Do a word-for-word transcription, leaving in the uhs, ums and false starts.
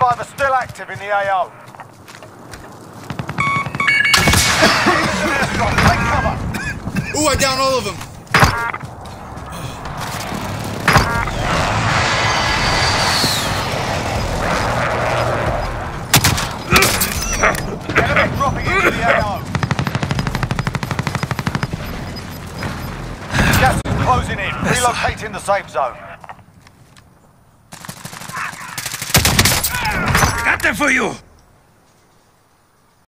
five are still active in the A O. Take cover. Ooh, I downed all of them. Enemy dropping into the A O. Gas is closing in. Relocating the safe zone. Got them for you!